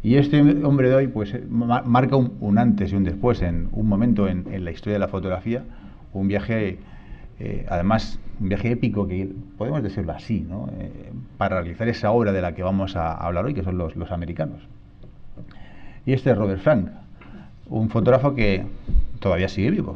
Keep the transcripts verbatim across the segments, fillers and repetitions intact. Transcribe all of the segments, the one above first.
Y este hombre de hoy pues marca un, un antes y un después, en un momento en, en la historia de la fotografía, un viaje, eh, además, un viaje épico, que podemos decirlo así, ¿no? Eh, para realizar esa obra de la que vamos a hablar hoy, que son los, los americanos. Y este es Robert Frank, un fotógrafo que todavía sigue vivo.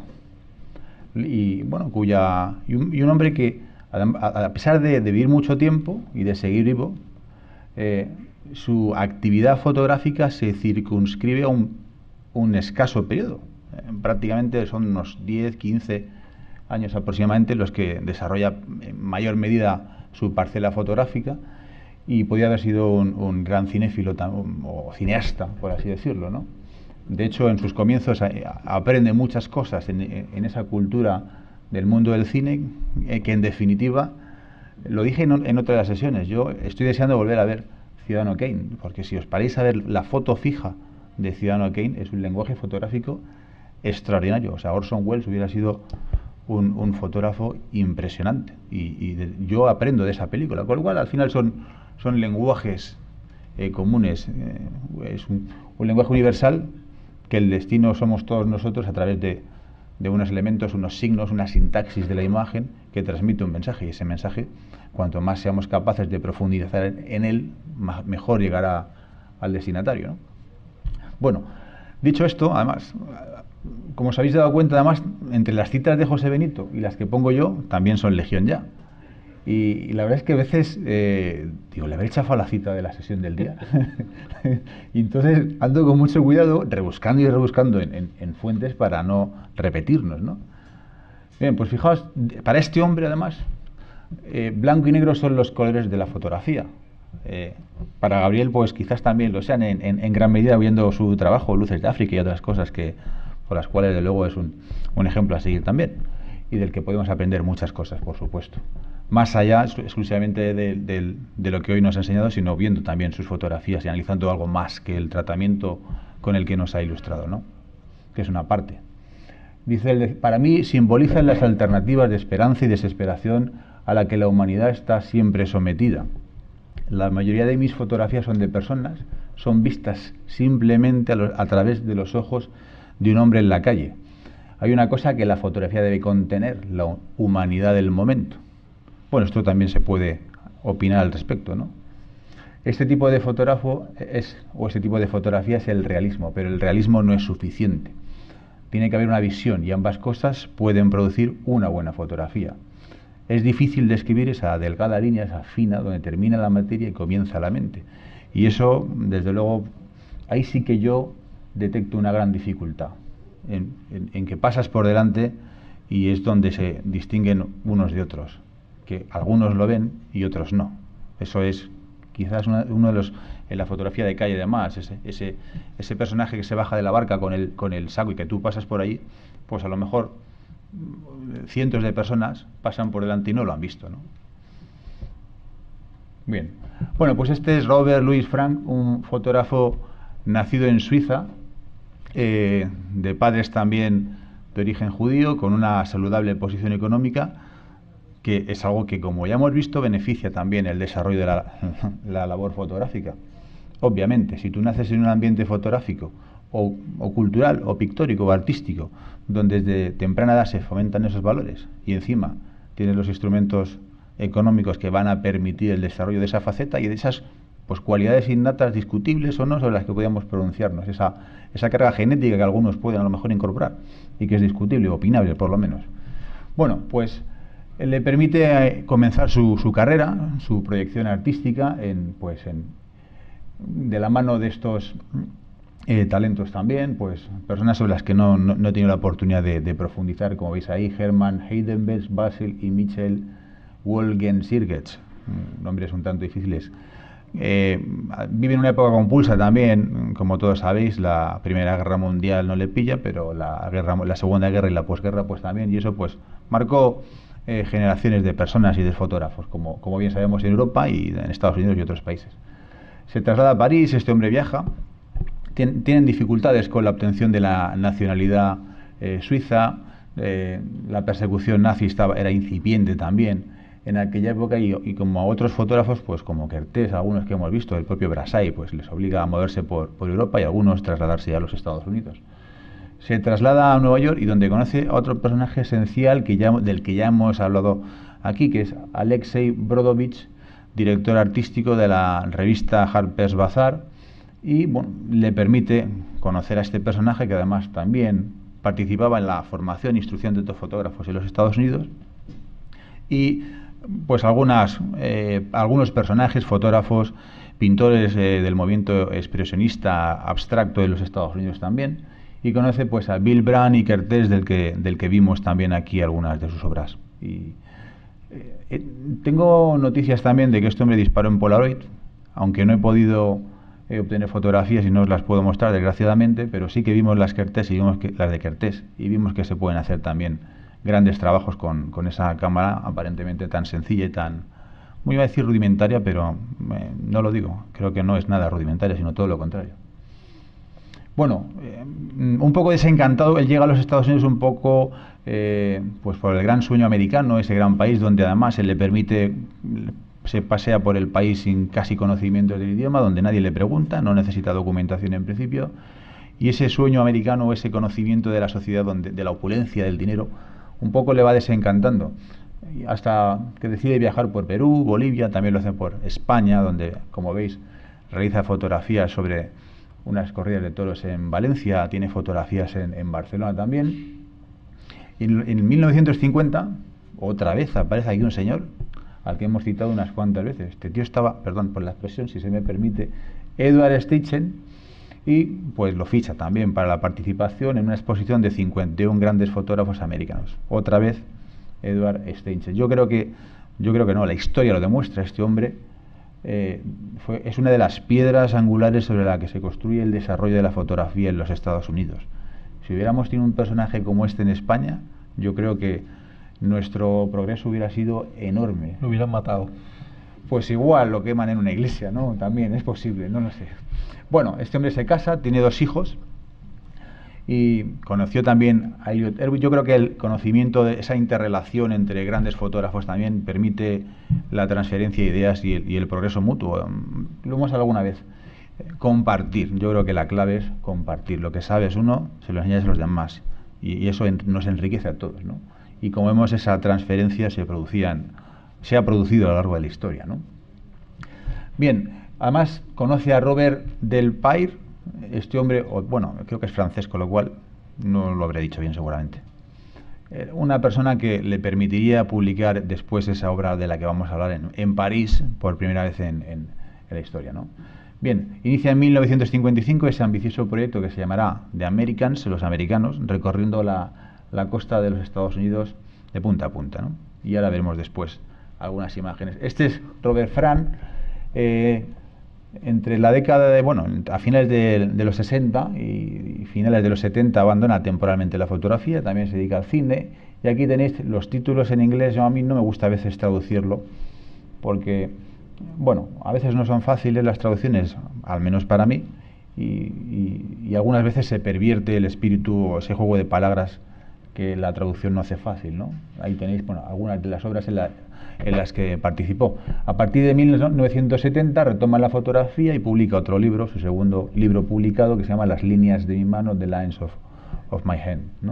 Y bueno, cuya y un, y un hombre que, a, a pesar de, de vivir mucho tiempo y de seguir vivo, eh, su actividad fotográfica se circunscribe a un, un escaso periodo. Eh, prácticamente son unos diez, quince años aproximadamente los que desarrolla en mayor medida su parcela fotográfica, y podía haber sido un, un gran cinéfilo o cineasta, por así decirlo, ¿no? De hecho, en sus comienzos a, a, aprende muchas cosas en, en esa cultura del mundo del cine, eh, que en definitiva, lo dije en, en otra de las sesiones, yo estoy deseando volver a ver Ciudadano Kane, porque si os paráis a ver la foto fija de Ciudadano Kane, es un lenguaje fotográfico extraordinario. O sea, Orson Welles hubiera sido un, un fotógrafo impresionante, y, y de, yo aprendo de esa película, con lo cual al final son, son lenguajes eh, comunes, eh, es un, un lenguaje universal, que el destino somos todos nosotros a través de, de unos elementos, unos signos, una sintaxis de la imagen que transmite un mensaje, y ese mensaje, cuanto más seamos capaces de profundizar en, en él, más, mejor llegará al destinatario, ¿no? Bueno, dicho esto, además, como os habéis dado cuenta, además, entre las citas de José Benito y las que pongo yo, también son legión ya. Y, y la verdad es que a veces, eh, digo, le habré chafado la cita de la sesión del día. Y entonces ando con mucho cuidado, rebuscando y rebuscando en, en, en fuentes para no repetirnos, ¿no? Bien, pues fijaos, para este hombre, además, eh, blanco y negro son los colores de la fotografía. Eh, para Gabriel, pues quizás también lo sean en, en, en gran medida, viendo su trabajo, Luces de África y otras cosas que, por las cuales, de luego, es un, un ejemplo a seguir también, y del que podemos aprender muchas cosas, por supuesto. Más allá exclusivamente de, de, de lo que hoy nos ha enseñado, sino viendo también sus fotografías y analizando algo más que el tratamiento con el que nos ha ilustrado, ¿no? Que es una parte. Dice, para mí simbolizan las alternativas de esperanza y desesperación a la que la humanidad está siempre sometida. La mayoría de mis fotografías son de personas, son vistas simplemente a, lo, a través de los ojos de un hombre en la calle. Hay una cosa que la fotografía debe contener, la humanidad del momento. Bueno, esto también se puede opinar al respecto, ¿no? Este tipo de fotógrafo es, o este tipo de fotografía es el realismo, pero el realismo no es suficiente. Tiene que haber una visión, y ambas cosas pueden producir una buena fotografía. Es difícil describir esa delgada línea, esa fina, donde termina la materia y comienza la mente. Y eso, desde luego, ahí sí que yo detecto una gran dificultad, en, en, en que pasas por delante y es donde se distinguen unos de otros, que algunos lo ven y otros no. Eso es quizás una, uno de los, en la fotografía de calle, además, ese, ese, ese personaje que se baja de la barca con el, con el saco y que tú pasas por ahí, pues a lo mejor cientos de personas pasan por delante y no lo han visto, ¿no? Bien, bueno, pues este es Robert Louis Frank, un fotógrafo nacido en Suiza, eh, de padres también de origen judío, con una saludable posición económica, que es algo que, como ya hemos visto, beneficia también el desarrollo de la, la labor fotográfica. Obviamente, si tú naces en un ambiente fotográfico o, o cultural o pictórico o artístico, donde desde temprana edad se fomentan esos valores, y encima tienes los instrumentos económicos que van a permitir el desarrollo de esa faceta y de esas, pues, cualidades innatas, discutibles o no, sobre las que podíamos pronunciarnos, esa, esa carga genética que algunos pueden a lo mejor incorporar y que es discutible, opinable por lo menos. Bueno, pues le permite eh, comenzar su, su carrera, su proyección artística, en, pues, en, de la mano de estos eh, talentos también, pues personas sobre las que no, no, no he tenido la oportunidad de, de profundizar, como veis ahí, Hermann Heidenberg, Basil y Michel Wolgen-Sirgetz, nombres un tanto difíciles. Eh, vive en una época convulsa también, como todos sabéis, la Primera Guerra Mundial no le pilla, pero la, guerra, la Segunda Guerra y la posguerra pues también, y eso pues marcó eh, generaciones de personas y de fotógrafos, como, como bien sabemos, en Europa y en Estados Unidos y otros países. Se traslada a París, este hombre viaja, tien, tienen dificultades con la obtención de la nacionalidad eh, suiza, eh, la persecución nazi estaba, era incipiente también en aquella época y, y como a otros fotógrafos, pues como Kertész, algunos que hemos visto, el propio Brassai, pues les obliga a moverse por, por Europa y algunos trasladarse ya a los Estados Unidos. Se traslada a Nueva York y donde conoce a otro personaje esencial que ya, del que ya hemos hablado aquí, que es Alexei Brodovich, director artístico de la revista Harper's Bazaar, y bueno, le permite conocer a este personaje que además también participaba en la formación e instrucción de otros fotógrafos en los Estados Unidos, y pues algunas, eh, algunos personajes, fotógrafos, pintores eh, del movimiento expresionista abstracto de los Estados Unidos también, y conoce pues a Bill Brand y Kertész, del que, del que vimos también aquí algunas de sus obras. Y, eh, tengo noticias también de que este hombre disparó en Polaroid, aunque no he podido eh, obtener fotografías y no os las puedo mostrar desgraciadamente, pero sí que vimos las Kertész y vimos que, las de Kertész, y vimos que se pueden hacer también grandes trabajos con, con esa cámara aparentemente tan sencilla y tan, muy iba a decir rudimentaria, pero eh, no lo digo, creo que no es nada rudimentaria, sino todo lo contrario. Bueno, eh, un poco desencantado, él llega a los Estados Unidos un poco eh, pues por el gran sueño americano, ese gran país donde además se le permite, se pasea por el país sin casi conocimientos del idioma, donde nadie le pregunta, no necesita documentación en principio, y ese sueño americano, ese conocimiento de la sociedad, donde, de la opulencia, del dinero, un poco le va desencantando, hasta que decide viajar por Perú, Bolivia, también lo hace por España, donde, como veis, realiza fotografías sobre unas corridas de toros en Valencia, tiene fotografías en, en Barcelona también. Y en, en mil novecientos cincuenta, otra vez aparece aquí un señor al que hemos citado unas cuantas veces. Este tío estaba, perdón por la expresión, si se me permite, Edward Steichen, y pues lo ficha también para la participación en una exposición de cincuenta y uno grandes fotógrafos americanos. Otra vez Edward Steichen. Yo creo que, yo creo que no, la historia lo demuestra. Este hombre eh, fue, es una de las piedras angulares sobre la que se construye el desarrollo de la fotografía en los Estados Unidos. Si hubiéramos tenido un personaje como este en España, yo creo que nuestro progreso hubiera sido enorme. Lo hubieran matado. Pues igual lo queman en una iglesia, ¿no? También es posible, no lo sé. Bueno, este hombre se casa, tiene dos hijos y conoció también a Elliot Erwitt. Yo creo que el conocimiento de esa interrelación entre grandes fotógrafos también permite la transferencia de ideas y el, y el progreso mutuo. Lo hemos hablado alguna vez. Compartir. Yo creo que la clave es compartir. Lo que sabes uno, se lo enseñas a los demás. Y, y eso en, nos enriquece a todos, ¿no? Y como vemos, esa transferencia se producían, se ha producido a lo largo de la historia, ¿no? Bien, además conoce a Robert Delpire, este hombre, o, bueno, creo que es francés, con lo cual no lo habré dicho bien seguramente. Eh, una persona que le permitiría publicar después esa obra de la que vamos a hablar en, en París, por primera vez en, en, en la historia, ¿no? Bien, inicia en mil novecientos cincuenta y cinco ese ambicioso proyecto que se llamará The Americans, los americanos, recorriendo la, la costa de los Estados Unidos de punta a punta, ¿no? Y ahora veremos después algunas imágenes. Este es Robert Frank, eh, entre la década de, bueno, a finales de, de los sesenta y, y finales de los setenta abandona temporalmente la fotografía, también se dedica al cine, y aquí tenéis los títulos en inglés. Yo, a mí no me gusta a veces traducirlo, porque, bueno, a veces no son fáciles las traducciones, al menos para mí, y, y, y algunas veces se pervierte el espíritu o ese juego de palabras que la traducción no hace fácil, ¿no? Ahí tenéis, bueno, algunas de las obras en, la, en las que participó. A partir de mil novecientos setenta retoma la fotografía y publica otro libro, su segundo libro publicado, que se llama Las líneas de mi mano, The Lines of, of My Hand, ¿no?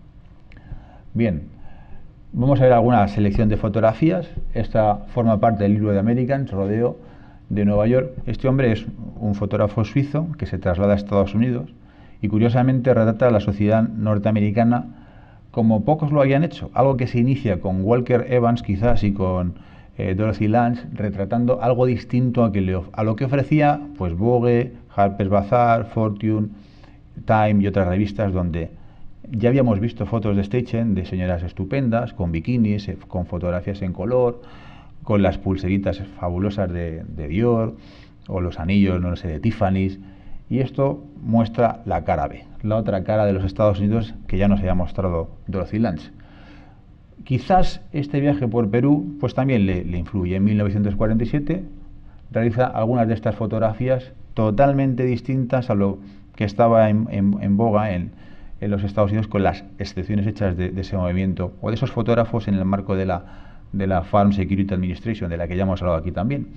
Bien, vamos a ver alguna selección de fotografías. Esta forma parte del libro de Americans, Rodeo, de Nueva York. Este hombre es un fotógrafo suizo que se traslada a Estados Unidos y curiosamente retrata a la sociedad norteamericana como pocos lo habían hecho, algo que se inicia con Walker Evans quizás y con eh, Dorothy Lange, retratando algo distinto a, que le, a lo que ofrecía pues Vogue, Harper's Bazaar, Fortune, Time y otras revistas, donde ya habíamos visto fotos de Steichen de señoras estupendas, con bikinis, eh, con fotografías en color, con las pulseritas fabulosas de, de Dior, o los anillos, no sé, de Tiffany's. Y esto muestra la cara B, la otra cara de los Estados Unidos que ya nos había mostrado Dorothy Lange. Quizás este viaje por Perú pues también le, le influye. En mil novecientos cuarenta y siete realiza algunas de estas fotografías totalmente distintas a lo que estaba en, en, en boga en, en los Estados Unidos, con las excepciones hechas de, de ese movimiento o de esos fotógrafos en el marco de la, de la Farm Security Administration, de la que ya hemos hablado aquí también.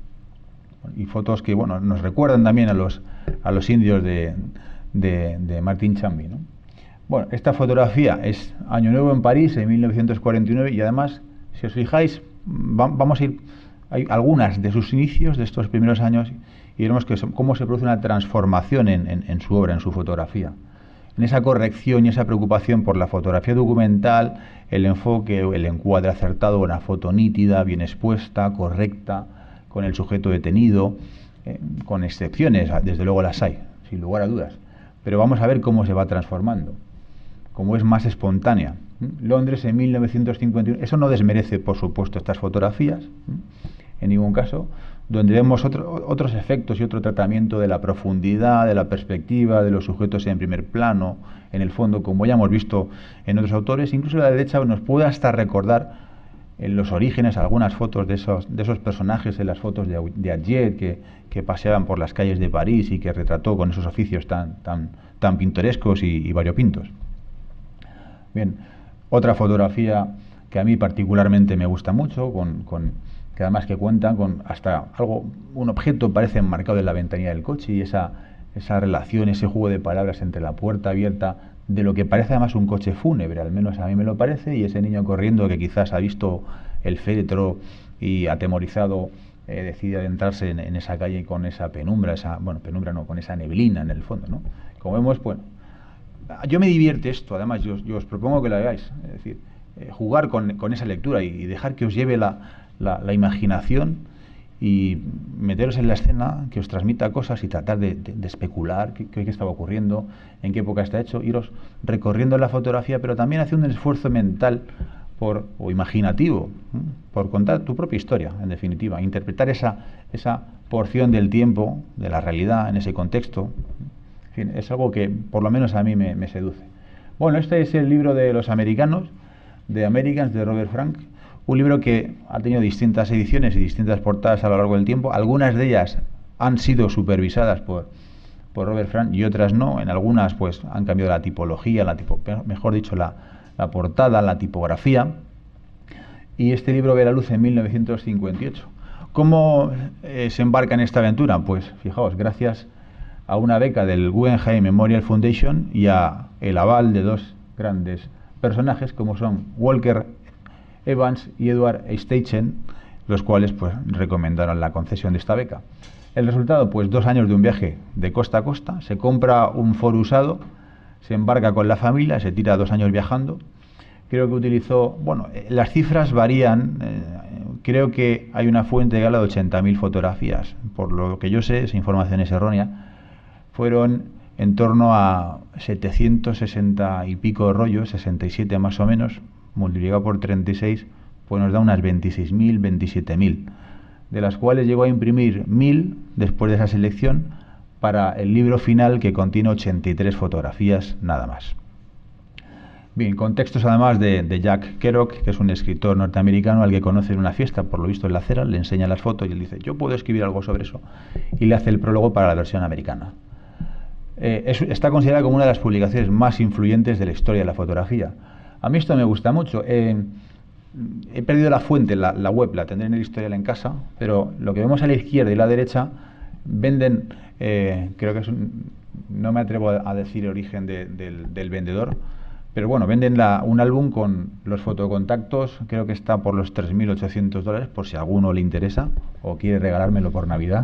Y fotos que, bueno, nos recuerdan también a los, a los indios de, de, de Martin Chamby, ¿no? Bueno, esta fotografía es Año Nuevo en París, en mil novecientos cuarenta y nueve, y además, si os fijáis, va, vamos a ir, hay algunas de sus inicios, de estos primeros años, y veremos que son, cómo se produce una transformación en, en, en su obra, en su fotografía. En esa corrección y esa preocupación por la fotografía documental, el enfoque, el encuadre acertado, una foto nítida, bien expuesta, correcta, con el sujeto detenido, eh, con excepciones, desde luego las hay, sin lugar a dudas. Pero vamos a ver cómo se va transformando, cómo es más espontánea. Londres en mil novecientos cincuenta y uno, eso no desmerece, por supuesto, estas fotografías, en ningún caso, donde vemos otro, otros efectos y otro tratamiento de la profundidad, de la perspectiva, de los sujetos en primer plano, en el fondo, como ya hemos visto en otros autores. Incluso la derecha nos puede hasta recordar en los orígenes algunas fotos de esos, de esos personajes, en las fotos de, de Adjet, que, que paseaban por las calles de París y que retrató con esos oficios tan, tan, tan pintorescos y, y variopintos. Bien, otra fotografía que a mí particularmente me gusta mucho, con, con, que además que cuenta con hasta algo, un objeto parece enmarcado en la ventanilla del coche, y esa, esa relación, ese juego de palabras entre la puerta abierta de lo que parece además un coche fúnebre, al menos a mí me lo parece, y ese niño corriendo que quizás ha visto el féretro y atemorizado eh, decide adentrarse en, en esa calle con esa penumbra, esa, bueno, penumbra no, con esa neblina en el fondo, ¿no? Como vemos, bueno, yo me divierte esto, además yo, yo os propongo que la veáis, es decir, eh, jugar con, con esa lectura y, y dejar que os lleve la, la, la imaginación y meteros en la escena, que os transmita cosas y tratar de, de, de especular qué, qué estaba ocurriendo, en qué época está hecho, iros recorriendo la fotografía, pero también haciendo un esfuerzo mental por, o imaginativo, ¿eh? por contar tu propia historia, en definitiva, interpretar esa, esa porción del tiempo, de la realidad, en ese contexto. En fin, es algo que por lo menos a mí me, me seduce. Bueno, este es el libro de los americanos, de Americans, de Robert Frank. Un libro que ha tenido distintas ediciones y distintas portadas a lo largo del tiempo. Algunas de ellas han sido supervisadas por, por Robert Frank y otras no. En algunas pues han cambiado la tipología, la tipo, mejor dicho, la, la portada, la tipografía. Y este libro ve la luz en mil novecientos cincuenta y ocho. ¿Cómo eh, se embarca en esta aventura? Pues fijaos, gracias a una beca del Guggenheim Memorial Foundation y a el aval de dos grandes personajes como son Walker Evans y Edward Steichen, los cuales pues recomendaron la concesión de esta beca. El resultado, pues dos años de un viaje de costa a costa, se compra un Ford usado, se embarca con la familia, se tira dos años viajando. Creo que utilizó, bueno, las cifras varían, eh, creo que hay una fuente que habla de ochenta mil fotografías, por lo que yo sé, esa información es errónea, fueron en torno a setecientos sesenta y pico rollos, sesenta y siete más o menos, multiplicado por treinta y seis, pues nos da unas veintiséis mil, veintisiete mil, de las cuales llegó a imprimir mil después de esa selección para el libro final, que contiene ochenta y tres fotografías nada más. Bien, contextos además de, de Jack Kerouac, que es un escritor norteamericano al que conoce en una fiesta, por lo visto en la acera, le enseña las fotos y él dice, yo puedo escribir algo sobre eso, y le hace el prólogo para la versión americana. Eh, es, está considerada como una de las publicaciones más influyentes de la historia de la fotografía. A mí esto me gusta mucho. Eh, he perdido la fuente, la, la web, la tendré en el historial en casa, pero lo que vemos a la izquierda y la derecha venden, eh, creo que es un, no me atrevo a, a decir el origen de, del, del vendedor, pero bueno, venden la, un álbum con los fotocontactos, creo que está por los tres mil ochocientos dólares, por si a alguno le interesa o quiere regalármelo por Navidad.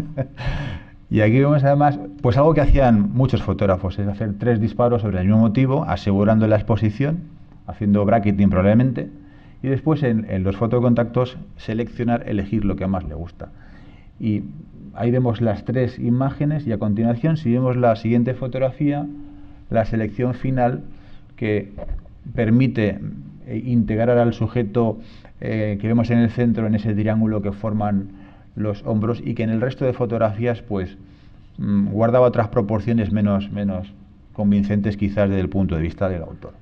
Y aquí vemos además, pues algo que hacían muchos fotógrafos, es hacer tres disparos sobre el mismo motivo, asegurando la exposición, haciendo bracketing probablemente, y después en, en los fotocontactos seleccionar, elegir lo que más le gusta. Y ahí vemos las tres imágenes y a continuación, si vemos la siguiente fotografía, la selección final que permite integrar al sujeto eh, que vemos en el centro, en ese triángulo que forman los hombros, y que en el resto de fotografías pues mmm, guardaba otras proporciones menos, menos convincentes quizás desde el punto de vista del autor.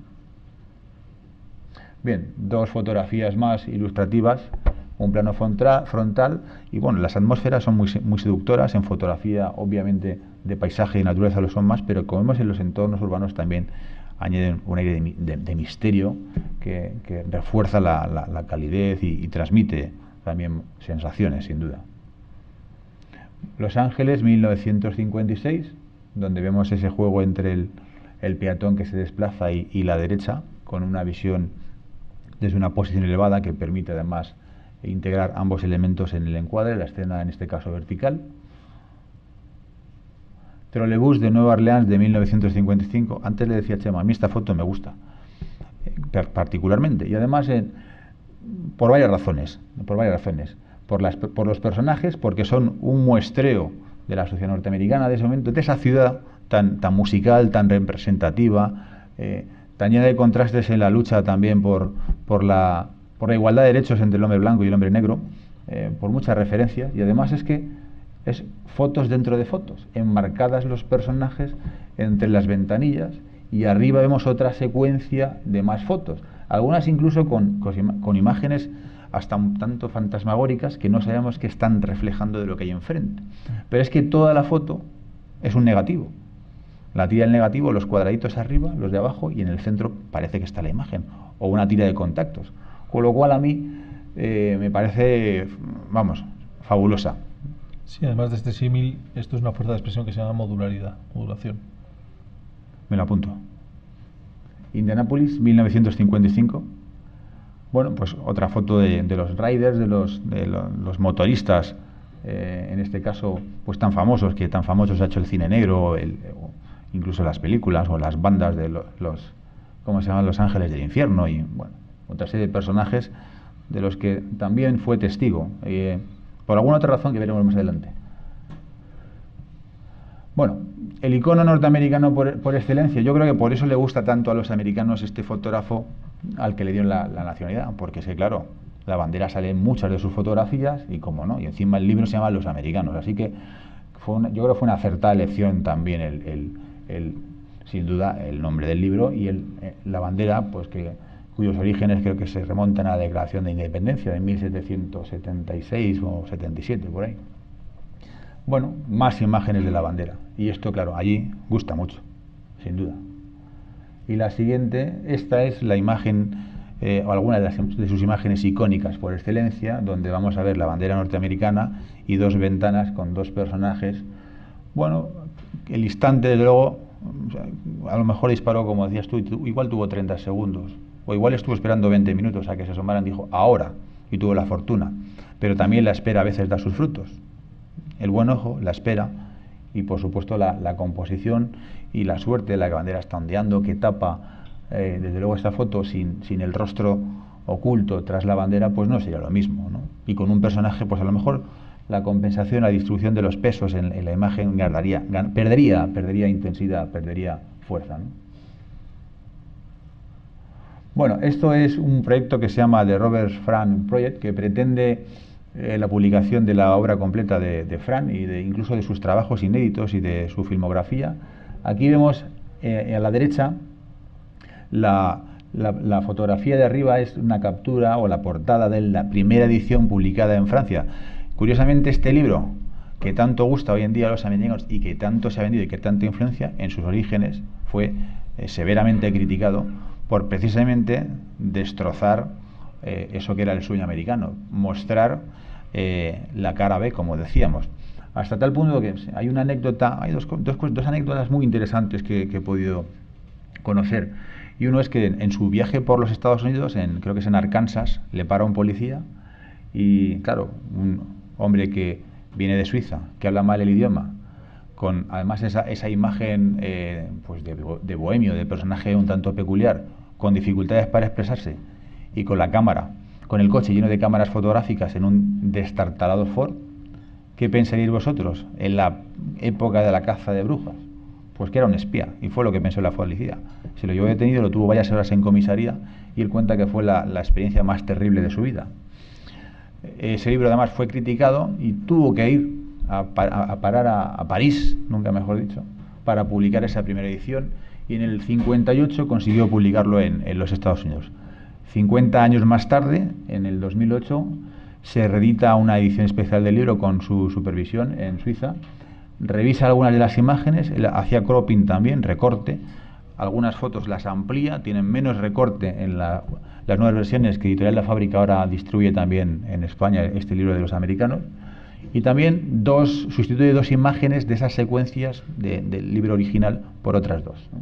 Bien, dos fotografías más ilustrativas, un plano frontal, y bueno, las atmósferas son muy, muy seductoras. En fotografía obviamente de paisaje y naturaleza lo son más, pero como vemos en los entornos urbanos también añaden un aire de, de, de misterio que, que refuerza la, la, la calidez y, y transmite también sensaciones, sin duda. Los Ángeles, mil novecientos cincuenta y seis, donde vemos ese juego entre el, el peatón que se desplaza y, y la derecha, con una visión desde una posición elevada que permite además integrar ambos elementos en el encuadre, la escena en este caso vertical. Trolebús de Nueva Orleans de mil novecientos cincuenta y cinco. Antes le decía a Chema, a mí esta foto me gusta eh, particularmente, y además eh, por varias razones, por varias razones. Por, las, por los personajes, porque son un muestreo de la sociedad norteamericana de ese momento, de esa ciudad tan, tan musical, tan representativa, eh, tan llena de contrastes en la lucha también por, por, la, por la igualdad de derechos entre el hombre blanco y el hombre negro, eh, por muchas referencias, y además es que es fotos dentro de fotos, enmarcadas los personajes entre las ventanillas, y arriba vemos otra secuencia de más fotos, algunas incluso con, con, con imágenes hasta un tanto fantasmagóricas que no sabemos que están reflejando de lo que hay enfrente. Pero es que toda la foto es un negativo. La tira del negativo, los cuadraditos arriba, los de abajo, y en el centro parece que está la imagen, o una tira de contactos. Con lo cual a mí eh, me parece, vamos, fabulosa. Sí, además de este símil, esto es una fuerza de expresión que se llama modularidad, modulación. Me lo apunto. Indianápolis, mil novecientos cincuenta y cinco. Bueno, pues otra foto de, de los riders, de los, de lo, los motoristas, eh, en este caso, pues tan famosos, que tan famosos ha hecho el cine negro, el, o incluso las películas o las bandas de lo, los, ¿cómo se llaman? Los Ángeles del Infierno, y bueno, otra serie de personajes de los que también fue testigo, eh, por alguna otra razón que veremos más adelante. Bueno, el icono norteamericano por, por excelencia, yo creo que por eso le gusta tanto a los americanos este fotógrafo al que le dieron la, la nacionalidad, porque es que, claro, la bandera sale en muchas de sus fotografías, y como no, y encima el libro se llama Los Americanos, así que fue una, yo creo que fue una acertada elección también el, el, el, sin duda, el nombre del libro y el, la bandera, pues que cuyos orígenes creo que se remontan a la Declaración de Independencia de mil setecientos setenta y seis o setenta y siete, por ahí. Bueno, más imágenes de la bandera, y esto, claro, allí gusta mucho, sin duda. Y la siguiente, esta es la imagen, eh, o alguna de, las, de sus imágenes icónicas por excelencia, donde vamos a ver la bandera norteamericana y dos ventanas con dos personajes. Bueno, el instante, desde luego, a lo mejor disparó, como decías tú, igual tuvo treinta segundos, o igual estuvo esperando veinte minutos a que se asomaran, dijo, ahora, y tuvo la fortuna. Pero también la espera a veces da sus frutos. El buen ojo, la espera, y por supuesto la, la composición y la suerte de la que la bandera está ondeando, que tapa, eh, desde luego, esta foto sin, sin el rostro oculto tras la bandera, pues no sería lo mismo, ¿no? Y con un personaje, pues a lo mejor la compensación, la distribución de los pesos en, en la imagen ganaría, gan, perdería, perdería intensidad, perdería fuerza, ¿no? Bueno, esto es un proyecto que se llama The Robert Frank Project, que pretende eh, la publicación de la obra completa de, de Frank, y de, incluso de sus trabajos inéditos y de su filmografía. Aquí vemos eh, a la derecha la, la, la fotografía de arriba, es una captura o la portada de la primera edición publicada en Francia. Curiosamente, este libro, que tanto gusta hoy en día a los americanos y que tanto se ha vendido y que tanta influencia, en sus orígenes fue eh, severamente criticado por precisamente destrozar eh, eso que era el sueño americano, mostrar eh, la cara B, como decíamos. Hasta tal punto que hay una anécdota, hay dos, dos, dos anécdotas muy interesantes que, que he podido conocer. Y uno es que en, en su viaje por los Estados Unidos, en, creo que es en Arkansas, le para un policía, y claro, un hombre que viene de Suiza, que habla mal el idioma, con además esa, esa imagen eh, pues de, de bohemio, de personaje un tanto peculiar, con dificultades para expresarse, y con la cámara, con el coche lleno de cámaras fotográficas en un destartalado Ford. ¿Qué pensaríais vosotros en la época de la caza de brujas? Pues que era un espía, y fue lo que pensó la policía. Se lo llevó detenido, lo tuvo varias horas en comisaría, y él cuenta que fue la, la experiencia más terrible de su vida. Ese libro además fue criticado y tuvo que ir a, a, a parar a, a París, nunca mejor dicho, para publicar esa primera edición, y en el cincuenta y ocho consiguió publicarlo en, en los Estados Unidos. cincuenta años más tarde, en el dos mil ocho, se reedita una edición especial del libro con su supervisión en Suiza, revisa algunas de las imágenes, hacía cropping también, recorte, algunas fotos las amplía, tienen menos recorte en la, las nuevas versiones que Editorial La Fábrica ahora distribuye también en España, este libro de los americanos. Y también dos, sustituye dos imágenes de esas secuencias de, del libro original por otras dos, ¿no?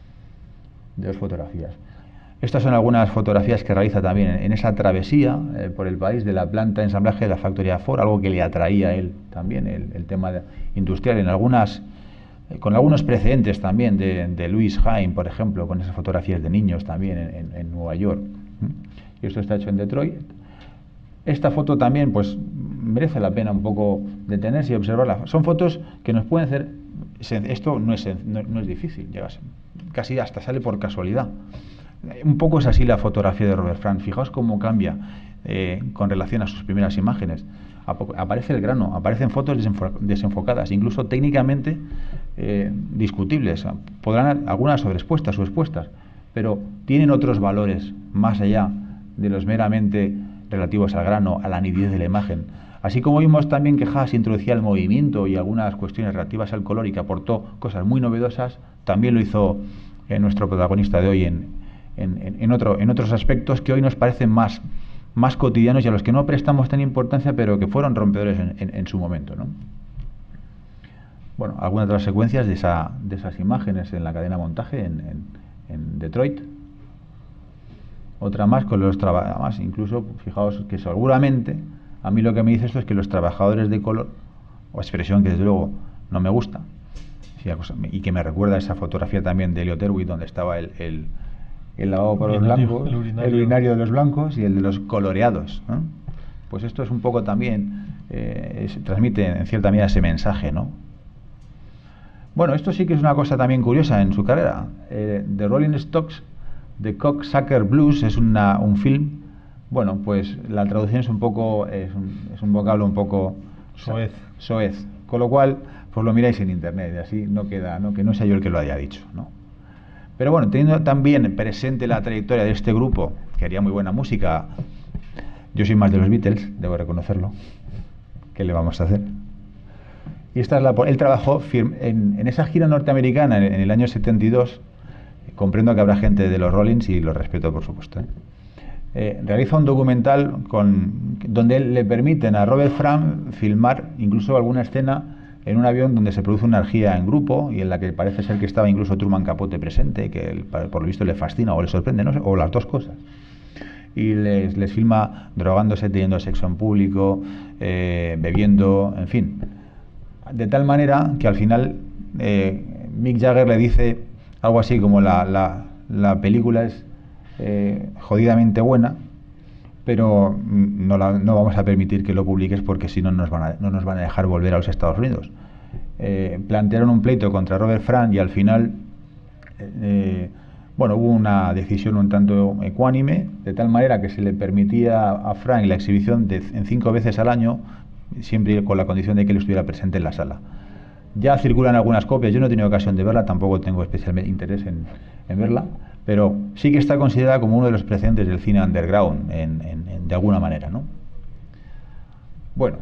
Dos fotografías. Estas son algunas fotografías que realiza también en, en esa travesía eh, por el país de la planta de ensamblaje de la factoría Ford, algo que le atraía a él también, el, el tema de, industrial, en algunas, eh, con algunos precedentes también de, de Louis Hine, por ejemplo, con esas fotografías de niños también en, en, en Nueva York. ¿Mm? Y esto está hecho en Detroit. Esta foto también, pues, merece la pena un poco detenerse y observarla. Son fotos que nos pueden hacer... Esto no es, no, no es difícil, llegas, casi hasta sale por casualidad. Un poco es así la fotografía de Robert Frank. Fijaos cómo cambia eh, con relación a sus primeras imágenes. Aparece el grano, aparecen fotos desenfo desenfocadas, incluso técnicamente eh, discutibles. Podrán algunas sobreexpuestas o expuestas, pero tienen otros valores más allá de los meramente relativos al grano, a la nitidez de la imagen. Así como vimos también que Haas introducía el movimiento y algunas cuestiones relativas al color y que aportó cosas muy novedosas, también lo hizo eh, nuestro protagonista de hoy en, en, en, otro, en otros aspectos que hoy nos parecen más, más cotidianos y a los que no prestamos tan importancia, pero que fueron rompedores en, en, en su momento, ¿no? Bueno, algunas de las secuencias de, esa, de esas imágenes en la cadena de montaje en, en, en Detroit. Otra más con los trabajadores, incluso, fijaos que seguramente, a mí lo que me dice esto es que los trabajadores de color, o expresión que desde luego no me gusta, y que me recuerda a esa fotografía también de Elliot Erwitt donde estaba el, el, el lavabo por los blancos, el urinario. el urinario de los blancos y el de los coloreados, ¿no? Pues esto es un poco también, eh, es, transmite en cierta medida ese mensaje, ¿no? Bueno, esto sí que es una cosa también curiosa en su carrera. Eh, The Rolling Stocks, The Cocksucker Blues, es una, un film. Bueno, pues la traducción es un poco, es un, es un vocablo un poco soez. soez, con lo cual, pues lo miráis en internet y así no queda, ¿no? Que no sea yo el que lo haya dicho, ¿no? Pero bueno, teniendo también presente la trayectoria de este grupo, que haría muy buena música, yo soy más de los Beatles, debo reconocerlo, ¿qué le vamos a hacer? Y esta es la, él trabajó en, en esa gira norteamericana en, en el año setenta y dos, comprendo que habrá gente de los Rollins y los respeto, por supuesto, ¿eh? Eh, realiza un documental con, donde le permiten a Robert Frank filmar incluso alguna escena en un avión donde se produce una orgía en grupo y en la que parece ser que estaba incluso Truman Capote presente, que él, por lo visto le fascina o le sorprende, no sé, o las dos cosas. Y les, les filma drogándose, teniendo sexo en público, eh, bebiendo, en fin. De tal manera que al final eh, Mick Jagger le dice algo así como la, la, la película es Eh, jodidamente buena, pero no, la, no vamos a permitir que lo publiques porque si no nos van a, no nos van a dejar volver a los Estados Unidos. Eh, plantearon un pleito contra Robert Frank y al final eh, bueno, hubo una decisión un tanto ecuánime, de tal manera que se le permitía a Frank la exhibición de, en cinco veces al año, siempre con la condición de que él estuviera presente en la sala. Ya circulan algunas copias, yo no he tenido ocasión de verla, tampoco tengo especial interés en, en verla, pero sí que está considerada como uno de los precedentes del cine underground, en, en, en, de alguna manera, ¿no? Bueno,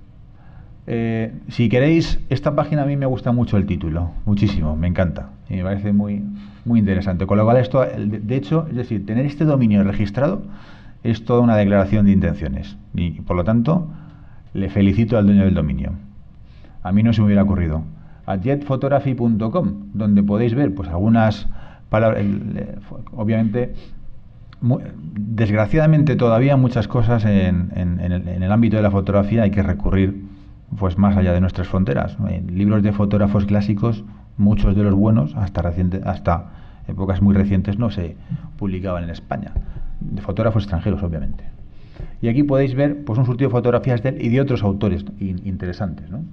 eh, si queréis, esta página a mí me gusta mucho el título, muchísimo, me encanta, y me parece muy, muy interesante. Con lo cual, esto, de hecho, es decir, tener este dominio registrado es toda una declaración de intenciones, y por lo tanto, le felicito al dueño del dominio. A mí no se me hubiera ocurrido. A jet photography punto com, donde podéis ver pues algunas palabras, obviamente, muy, desgraciadamente todavía muchas cosas en, en, en, el, en el ámbito de la fotografía hay que recurrir pues más allá de nuestras fronteras. En libros de fotógrafos clásicos, muchos de los buenos, hasta, reciente, hasta épocas muy recientes, no se publicaban en España. De fotógrafos extranjeros, obviamente. Y aquí podéis ver pues un surtido de fotografías de él y de otros autores in, interesantes, ¿no?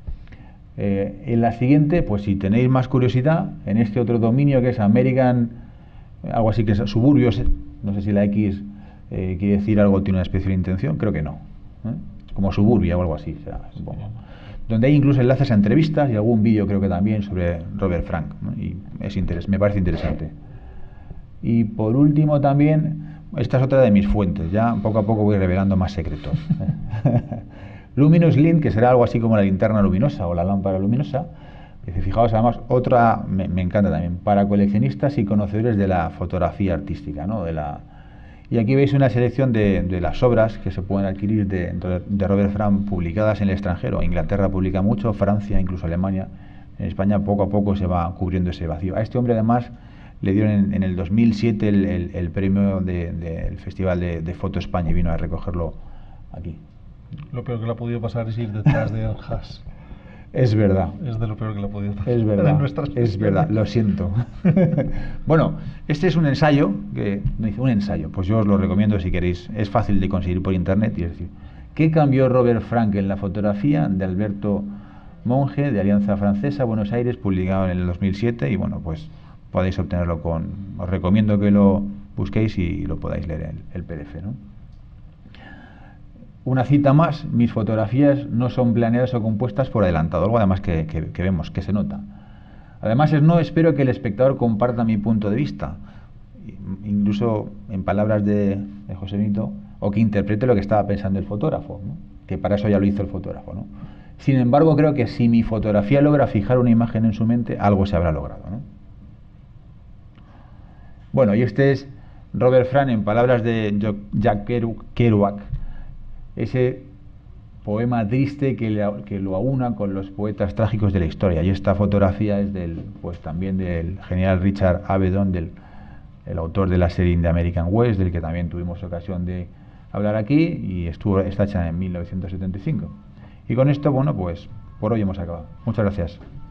Eh, en la siguiente, pues si tenéis más curiosidad, en este otro dominio que es American, algo así que es Suburbios, no sé si la X eh, quiere decir algo, tiene una especial intención, creo que no, ¿eh? Como Suburbia o algo así, será, supongo. Donde hay incluso enlaces a entrevistas y algún vídeo creo que también sobre Robert Frank, ¿no? Y es interes me parece interesante. Y por último también, esta es otra de mis fuentes, ya poco a poco voy revelando más secretos. Luminous Lint, que será algo así como la linterna luminosa o la lámpara luminosa, Dice, fijaos, además, otra, me, me encanta también, para coleccionistas y conocedores de la fotografía artística, ¿no? De la, y aquí veis una selección de, de las obras que se pueden adquirir de, de Robert Frank publicadas en el extranjero. Inglaterra publica mucho, Francia, incluso Alemania. En España poco a poco se va cubriendo ese vacío. A este hombre además le dieron en, en el dos mil siete el, el, el premio del de, de Festival de, de Foto España y vino a recogerlo aquí. Lo peor que le ha podido pasar es ir detrás de Haas. Es verdad. Es de lo peor que le ha podido pasar. Es verdad. Es verdad, lo siento. Bueno, este es un ensayo, que me dice un ensayo, pues yo os lo recomiendo si queréis. Es fácil de conseguir por internet y es decir, ¿qué cambió Robert Frank en la fotografía? De Alberto Monge, de Alianza Francesa, Buenos Aires, publicado en el dos mil siete y bueno, pues podéis obtenerlo con... Os recomiendo que lo busquéis y lo podáis leer en el P D F, ¿no? Una cita más, mis fotografías no son planeadas o compuestas por adelantado, algo además que, que, que vemos, que se nota. Además es no espero que el espectador comparta mi punto de vista, incluso en palabras de, de José Benito, o que interprete lo que estaba pensando el fotógrafo, ¿no? Que para eso ya lo hizo el fotógrafo, ¿no? Sin embargo, creo que si mi fotografía logra fijar una imagen en su mente, algo se habrá logrado, ¿no? Bueno, y este es Robert Frank en palabras de Jack Kerouac, ese poema triste que, le, que lo aúna con los poetas trágicos de la historia. Y esta fotografía es del, pues también del genial Richard Avedon, del el autor de la serie The American West, del que también tuvimos ocasión de hablar aquí, y estuvo, está hecha en mil novecientos setenta y cinco. Y con esto, bueno, pues por hoy hemos acabado. Muchas gracias.